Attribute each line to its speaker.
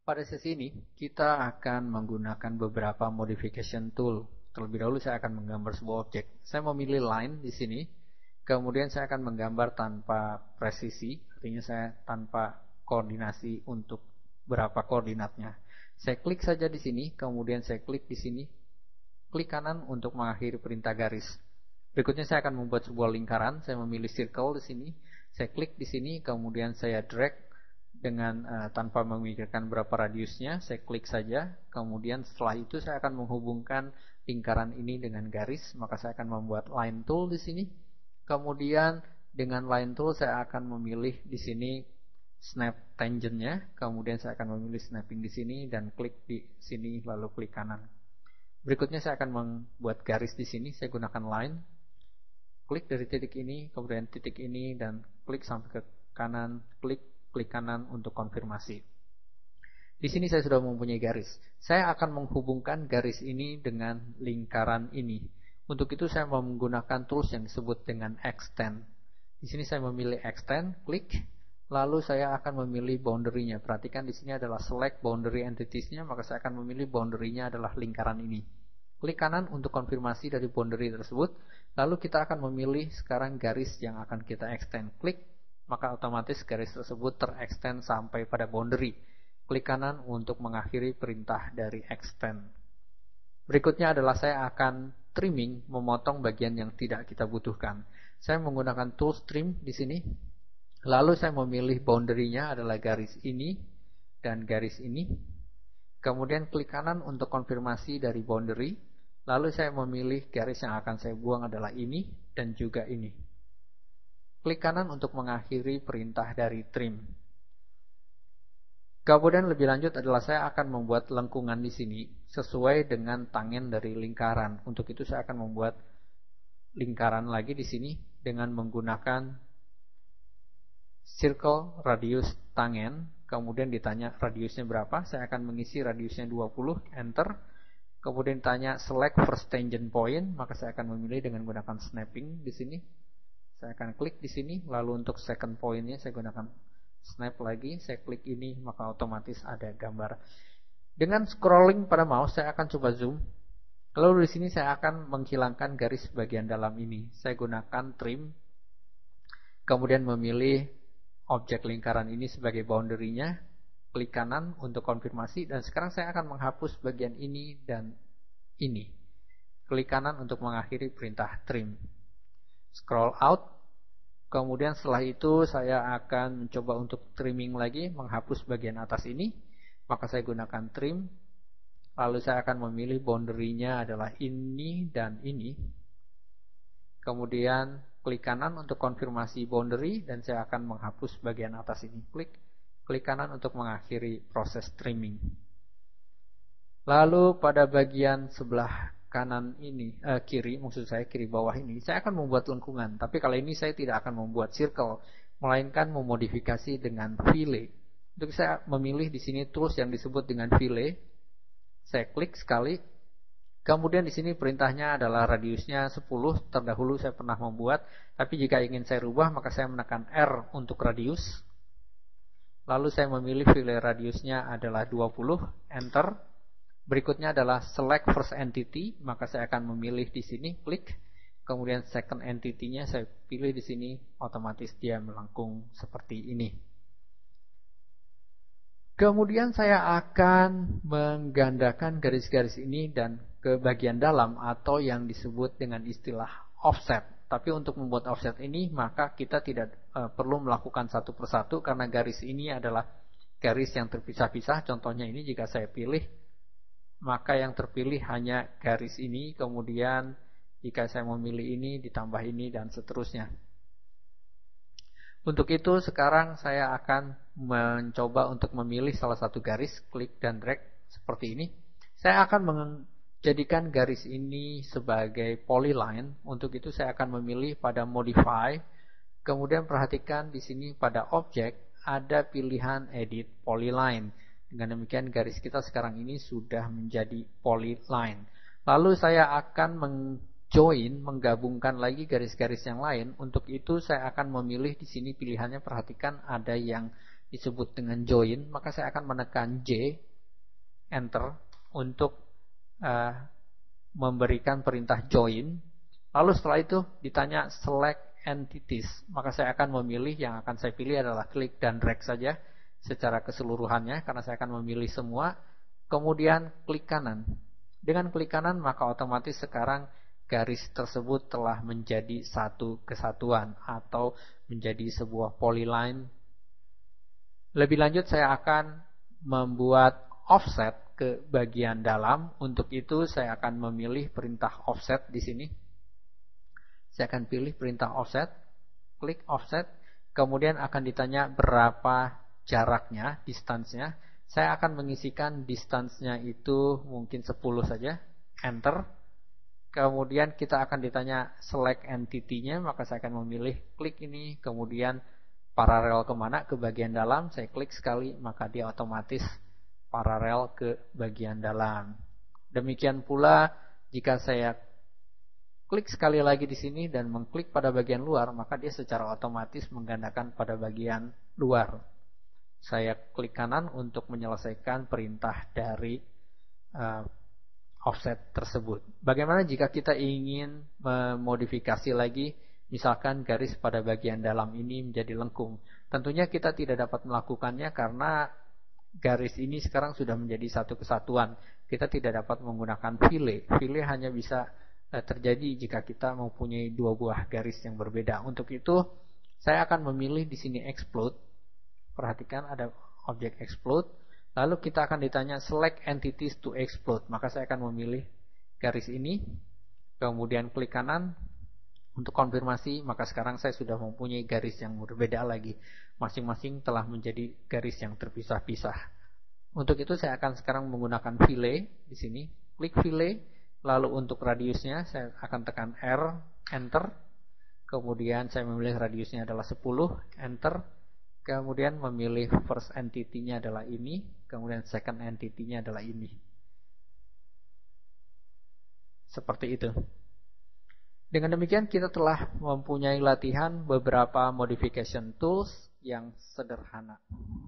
Speaker 1: Pada sesi ini, kita akan menggunakan beberapa modification tool. Terlebih dahulu saya akan menggambar sebuah objek. Saya memilih line di sini. Kemudian saya akan menggambar tanpa presisi, artinya saya tanpa koordinasi untuk berapa koordinatnya. Saya klik saja di sini, kemudian saya klik di sini. Klik kanan untuk mengakhiri perintah garis. Berikutnya saya akan membuat sebuah lingkaran. Saya memilih circle di sini. Saya klik di sini, kemudian saya drag dengan tanpa memikirkan berapa radiusnya. Saya klik saja. Kemudian setelah itu saya akan menghubungkan lingkaran ini dengan garis. Maka saya akan membuat line tool di sini. Kemudian dengan line tool saya akan memilih di sini snap tangentnya. Kemudian saya akan memilih snapping di sini dan klik di sini lalu klik kanan. Berikutnya saya akan membuat garis di sini. Saya gunakan line. Klik dari titik ini, kemudian titik ini dan klik sampai ke kanan. Klik kanan untuk konfirmasi. Di sini saya sudah mempunyai garis. Saya akan menghubungkan garis ini dengan lingkaran ini. Untuk itu saya menggunakan tools yang disebut dengan extend. Di sini saya memilih extend, klik, lalu saya akan memilih boundary-nya. Perhatikan di sini adalah select boundary entities-nya, maka saya akan memilih boundary-nya adalah lingkaran ini. Klik kanan untuk konfirmasi dari boundary tersebut. Lalu kita akan memilih sekarang garis yang akan kita extend. Klik, maka otomatis garis tersebut terextend sampai pada boundary. Klik kanan untuk mengakhiri perintah dari extend. Berikutnya adalah saya akan trimming, memotong bagian yang tidak kita butuhkan. Saya menggunakan tools trim di sini. Lalu saya memilih boundary-nya adalah garis ini dan garis ini. Kemudian klik kanan untuk konfirmasi dari boundary. Lalu saya memilih garis yang akan saya buang adalah ini dan juga ini. Klik kanan untuk mengakhiri perintah dari trim. Kemudian lebih lanjut adalah saya akan membuat lengkungan di sini sesuai dengan tangen dari lingkaran. Untuk itu saya akan membuat lingkaran lagi di sini dengan menggunakan circle radius tangen. Kemudian ditanya radiusnya berapa. Saya akan mengisi radiusnya 20, enter. Kemudian ditanya select first tangent point, maka saya akan memilih dengan menggunakan snapping di sini. Saya akan klik di sini, lalu untuk second point-nya saya gunakan snap lagi, saya klik ini, maka otomatis ada gambar. Dengan scrolling pada mouse, saya akan coba zoom. Lalu di sini saya akan menghilangkan garis bagian dalam ini. Saya gunakan trim, kemudian memilih objek lingkaran ini sebagai boundary-nya. Klik kanan untuk konfirmasi, dan sekarang saya akan menghapus bagian ini dan ini. Klik kanan untuk mengakhiri perintah trim. Scroll out. Kemudian setelah itu saya akan mencoba untuk trimming lagi, menghapus bagian atas ini. Maka saya gunakan trim. Lalu saya akan memilih boundary-nya adalah ini dan ini. Kemudian klik kanan untuk konfirmasi boundary dan saya akan menghapus bagian atas ini. Klik kanan untuk mengakhiri proses trimming. Lalu pada bagian sebelah kanan ini, kiri bawah ini, saya akan membuat lengkungan. Tapi kali ini saya tidak akan membuat circle, melainkan memodifikasi dengan fillet. Untuk saya memilih di sini tools yang disebut dengan fillet. Saya klik sekali. Kemudian di sini perintahnya adalah radiusnya 10. Terdahulu saya pernah membuat, tapi jika ingin saya rubah maka saya menekan R untuk radius. Lalu saya memilih fillet radiusnya adalah 20, enter. Berikutnya adalah select first entity, maka saya akan memilih di sini, klik. Kemudian second entity-nya saya pilih di sini, otomatis dia melengkung seperti ini. Kemudian saya akan menggandakan garis-garis ini dan ke bagian dalam atau yang disebut dengan istilah offset. Tapi untuk membuat offset ini maka kita tidak perlu melakukan satu persatu karena garis ini adalah garis yang terpisah-pisah. Contohnya ini jika saya pilih, maka yang terpilih hanya garis ini, kemudian jika saya memilih ini ditambah ini dan seterusnya. Untuk itu sekarang saya akan mencoba untuk memilih salah satu garis, klik dan drag seperti ini. Saya akan menjadikan garis ini sebagai polyline. Untuk itu saya akan memilih pada modify. Kemudian perhatikan di sini pada object ada pilihan edit polyline. Dengan demikian garis kita sekarang ini sudah menjadi polyline. Lalu saya akan menggabungkan lagi garis-garis yang lain. Untuk itu saya akan memilih di sini pilihannya, perhatikan ada yang disebut dengan join, maka saya akan menekan J, enter, untuk memberikan perintah join. Lalu setelah itu ditanya select entities, maka saya akan memilih, yang akan saya pilih adalah klik dan drag saja secara keseluruhannya, karena saya akan memilih semua. Kemudian klik kanan. Dengan klik kanan maka otomatis sekarang garis tersebut telah menjadi satu kesatuan atau menjadi sebuah polyline. Lebih lanjut saya akan membuat offset ke bagian dalam. Untuk itu saya akan memilih perintah offset di sini. Saya akan pilih perintah offset, klik offset, kemudian akan ditanya berapa jaraknya, distance-nya. Saya akan mengisikan distance-nya itu mungkin 10 saja, enter. Kemudian kita akan ditanya select entity-nya, maka saya akan memilih klik ini, kemudian paralel kemana, ke bagian dalam. Saya klik sekali, maka dia otomatis paralel ke bagian dalam. Demikian pula jika saya klik sekali lagi di sini dan mengklik pada bagian luar, maka dia secara otomatis menggandakan pada bagian luar. Saya klik kanan untuk menyelesaikan perintah dari offset tersebut. Bagaimana jika kita ingin memodifikasi lagi, misalkan garis pada bagian dalam ini menjadi lengkung? Tentunya kita tidak dapat melakukannya karena garis ini sekarang sudah menjadi satu kesatuan. Kita tidak dapat menggunakan fillet. Fillet hanya bisa terjadi jika kita mempunyai dua buah garis yang berbeda. Untuk itu saya akan memilih di sini explode. Perhatikan ada objek explode. Lalu kita akan ditanya select entities to explode. Maka saya akan memilih garis ini. Kemudian klik kanan untuk konfirmasi. Maka sekarang saya sudah mempunyai garis yang berbeda lagi. Masing-masing telah menjadi garis yang terpisah-pisah. Untuk itu saya akan sekarang menggunakan fillet di sini. Klik fillet. Lalu untuk radiusnya saya akan tekan R, enter. Kemudian saya memilih radiusnya adalah 10, enter. Kemudian memilih first entity-nya adalah ini, kemudian second entity-nya adalah ini. Seperti itu. Dengan demikian kita telah mempunyai latihan beberapa modification tools yang sederhana.